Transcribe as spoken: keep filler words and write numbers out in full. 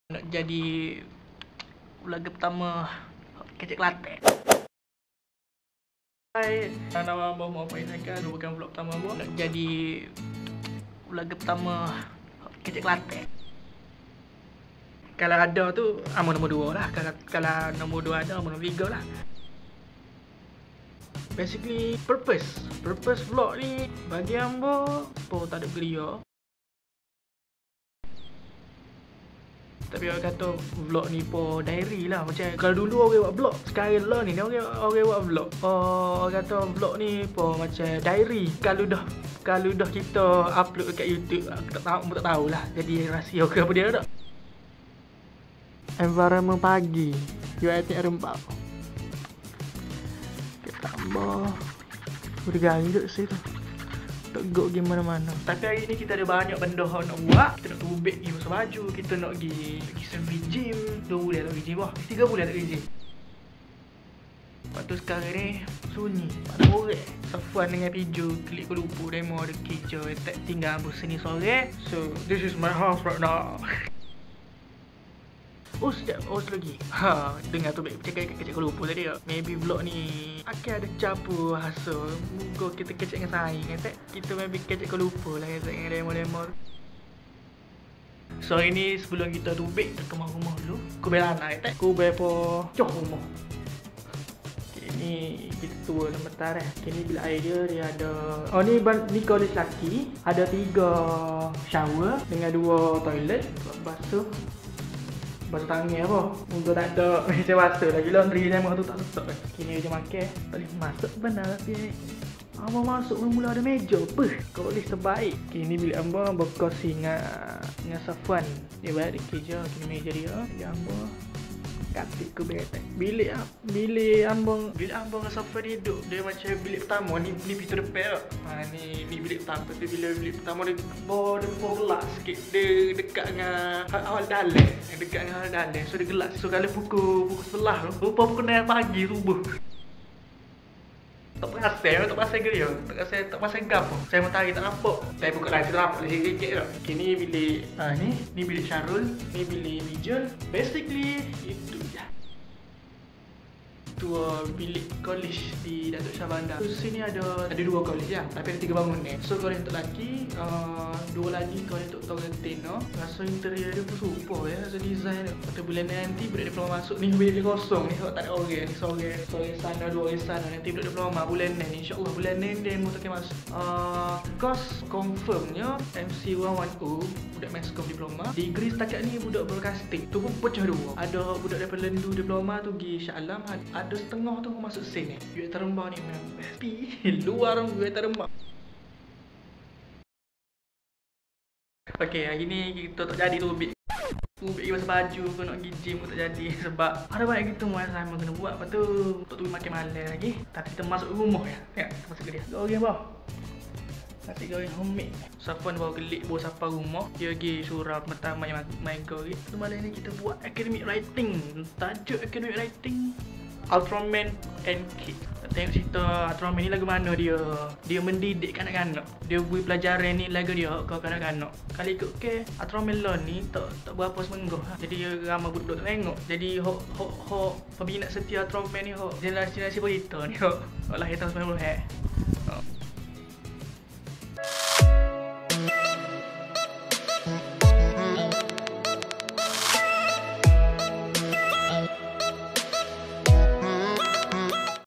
Nak jadi vlogger pertama kecek Kelantan. Hai, nama abang mau apa ini kan? Bukan vlog pertama abang. Nak jadi vlogger pertama kecek Kelantan. Kalau ada tu amor nombor dua lah. Kalau kalau nombor dua ada, amor nombor tiga lah. Basically purpose, purpose vlog ni bagi ambo po tak ada belia. Tapi orang kata vlog ni po diary lah. Macam kalau dulu orang buat vlog, sekarang lah ni orang orang buat vlog. Oh, orang kata vlog ni po macam diary. Kalau dah kalau dah kita upload dekat YouTube, tak tahu tak tahulah. Jadi rahsia ke apa dia tak. Environment pagi, U I T Rembau. Kita tambah bergaya duduk situ. Teguk pergi mana-mana. Tapi hari ni kita ada banyak benda nak buat. Kita nak tubik pergi pasal baju. Kita nak pergi pergi survey gym. Dua bulan tak pergi gym lah. Tiga bulan tak pergi gym. Lepas tu sekarang ni sunyi. Tak ada orang. Safwan dengan Piju klik ke lupa demo ada kerja. Tak tinggal ambil sini sore. So this is my house right now. Oh sekejap, oh lagi. Ha, dengar tu baik cakap kecek lupa tadi tak. Maybe vlog ni akan ada campur rasa. Moga kita kecek dengan saing kan tak. Kita maybe kecek lupa lah kecek dengan demo-demo. So ini sebelum kita tubik ke rumah-rumah dulu. Aku bela anak tak. Aku bela apa coh rumah. Okay, ni kita tua nama tar eh. Okay, ni bila air dia dia ada. Oh ni ni college lelaki. Ada tiga shower dengan dua toilet buat basuh. Basuh tangan apa? Untuk tak ada meja basuh lagi laundry sama tu tak tutup kan. Kini meja makan. Tak boleh masuk benar tapi abang masuk mula ada meja. Puh, kolej terbaik. Kini bilik abang berkongsi dengan dengan Safwan. Dia balik kerja kini meja dia. Dia abang katik ke betek. Bilik ah, bilik abang, bilik abang dengan Safwan ni duduk dia macam bilik pertama ni ni pintu depan tak. Ha ni ni bilik pertama tapi bila bilik pertama dia bawah dia bawah gelap sikit. Dia dekat dengan awal dalam. Dekat dengan awal dalam. So dia gelap. So kalau pukul pukul sebelah tu, rupa pukul enam pagi subuh. Tak perasan, tak perasan ke dia? Tak perasan, tak perasan ke apa? Saya mau tarik tak nampak. Saya buka live tu nampak sikit-sikit tak. Okay, ni bilik ha, ni, ni bilik Syarul, ni bilik Bijul. Basically itu je. Dua bilik college di Datuk Shah Bandar. So sini ada ada dua college lah. Tapi ada tiga bangun ni. So college untuk lelaki, uh, dua lagi college untuk karantin no. Rasa interior dia pun super ya. Rasa design dia. Pada bulan nanti budak diploma masuk ni bilik dia kosong ni sebab tak ada orang ni sore. Sore sana dua orang sana nanti budak diploma bulan ni insya-Allah bulan ni dia mau tak masuk. Uh, course confirmnya M C seratus sepuluh budak Meskom diploma. Degree setakat ni budak broadcasting. Tu pun pecah dua. Ada budak daripada Lendu diploma tu pergi Shah Alam. Ada setengah tu masuk sen ni. U I T Rembau ni memang best. Luar U I T Rembau. Okay, hari ni kita tak jadi tu bit. Ubik pasal baju ke nak pergi gym pun tak jadi sebab ada banyak kita mau assignment kena buat. Lepas tu untuk tu makin malas lagi. Tapi kita masuk rumah ya. Tengok kita masuk ke dia. Goreng bawah. Nanti goreng homemade. Safwan bawa gelik bawa sapa rumah. Dia pergi surau pertama yang main goreng. Tu malam ni kita buat academic writing. Tajuk academic writing Ultraman and Kid. Tengok cerita Ultraman ni lagu mana dia. Dia mendidik kanak-kanak. Dia beri pelajaran ni lagu dia ke kanak-kanak. Kali ikut ke Ultraman lah ni tak tak berapa semenggah. Jadi dia ramai budak tak tengok. Jadi hok hok hok peminat setia Ultraman ni hok generasi-generasi berita ni hok. Lahir tahun sembilan puluh eh.